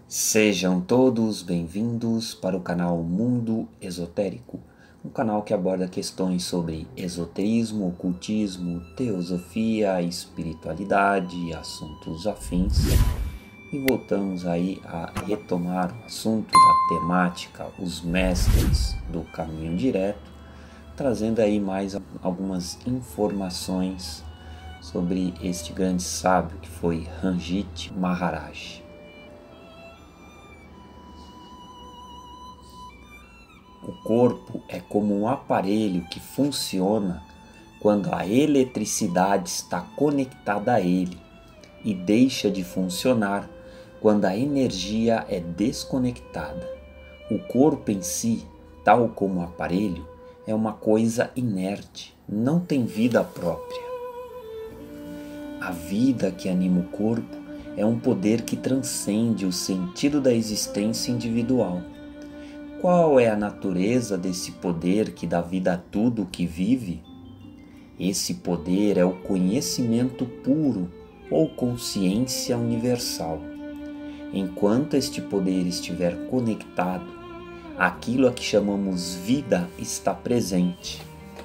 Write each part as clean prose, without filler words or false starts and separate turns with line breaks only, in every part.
Sejam todos bem-vindos para o canal Mundo Esotérico, um canal que aborda questões sobre esoterismo, ocultismo, teosofia, espiritualidade e assuntos afins. E voltamos aí a retomar o assunto da temática Os Mestres do Caminho Direto, trazendo aí mais algumas informações sobre este grande sábio que foi Ranjit Maharaj. O corpo é como um aparelho que funciona quando a eletricidade está conectada a ele e deixa de funcionar quando a energia é desconectada. O corpo em si, tal como o aparelho, é uma coisa inerte, não tem vida própria. A vida que anima o corpo é um poder que transcende o sentido da existência individual. Qual é a natureza desse poder que dá vida a tudo o que vive? Esse poder é o conhecimento puro ou consciência universal. Enquanto este poder estiver conectado, aquilo a que chamamos vida está presente.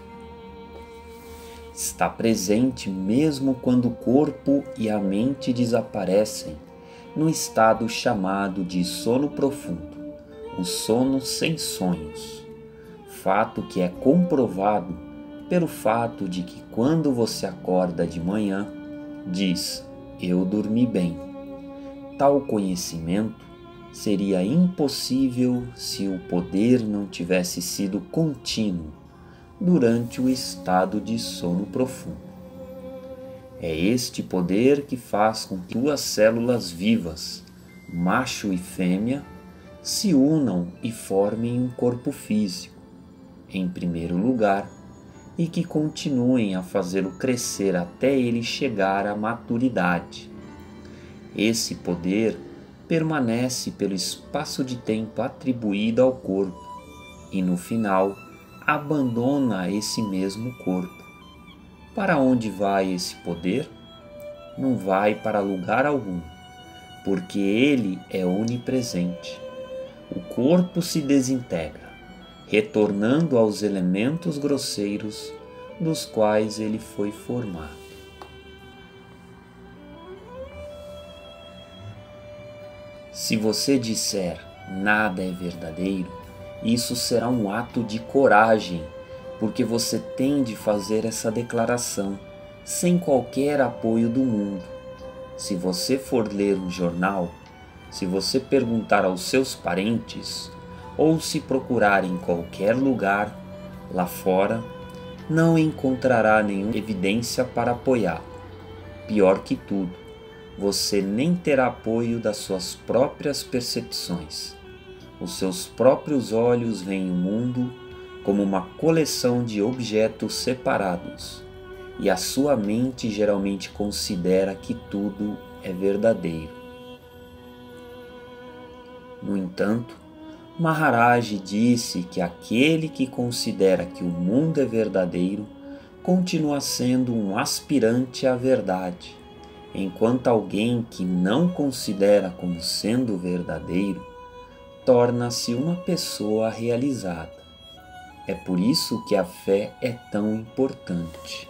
Está presente mesmo quando o corpo e a mente desaparecem, no estado chamado de sono profundo. O sono sem sonhos, fato que é comprovado pelo fato de que quando você acorda de manhã, diz, eu dormi bem. Tal conhecimento seria impossível se o poder não tivesse sido contínuo durante o estado de sono profundo. É este poder que faz com que duas células vivas, macho e fêmea, se unam e formem um corpo físico, em primeiro lugar, e que continuem a fazê-lo crescer até ele chegar à maturidade. Esse poder permanece pelo espaço de tempo atribuído ao corpo e, no final, abandona esse mesmo corpo. Para onde vai esse poder? Não vai para lugar algum, porque ele é onipresente. O corpo se desintegra, retornando aos elementos grosseiros dos quais ele foi formado. Se você disser nada é verdadeiro, isso será um ato de coragem, porque você tem de fazer essa declaração sem qualquer apoio do mundo. Se você for ler um jornal, se você perguntar aos seus parentes ou se procurar em qualquer lugar lá fora, não encontrará nenhuma evidência para apoiar. Pior que tudo, você nem terá apoio das suas próprias percepções. Os seus próprios olhos veem o mundo como uma coleção de objetos separados, e a sua mente geralmente considera que tudo é verdadeiro. No entanto, Maharaj disse que aquele que considera que o mundo é verdadeiro continua sendo um aspirante à verdade, enquanto alguém que não considera como sendo verdadeiro torna-se uma pessoa realizada. É por isso que a fé é tão importante.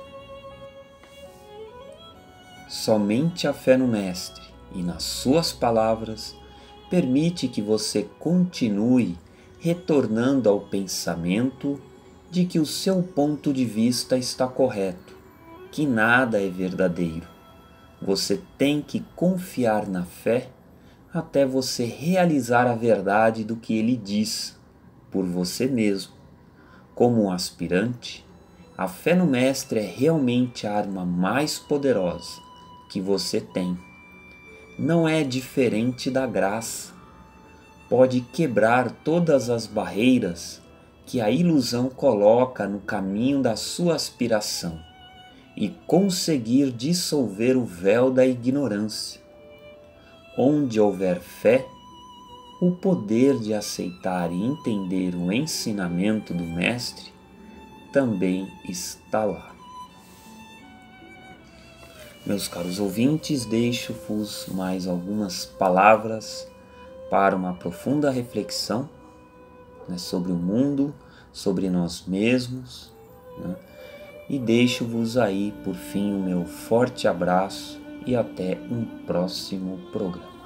Somente a fé no Mestre e nas suas palavras permite que você continue retornando ao pensamento de que o seu ponto de vista está correto, que nada é verdadeiro. Você tem que confiar na fé até você realizar a verdade do que ele diz, por você mesmo. Como um aspirante, a fé no Mestre é realmente a arma mais poderosa que você tem. Não é diferente da graça. Pode quebrar todas as barreiras que a ilusão coloca no caminho da sua aspiração e conseguir dissolver o véu da ignorância. Onde houver fé, o poder de aceitar e entender o ensinamento do Mestre também está lá. Meus caros ouvintes, deixo-vos mais algumas palavras para uma profunda reflexão, né, sobre o mundo, sobre nós mesmos, né? E deixo-vos aí, por fim, o meu forte abraço e até um próximo programa.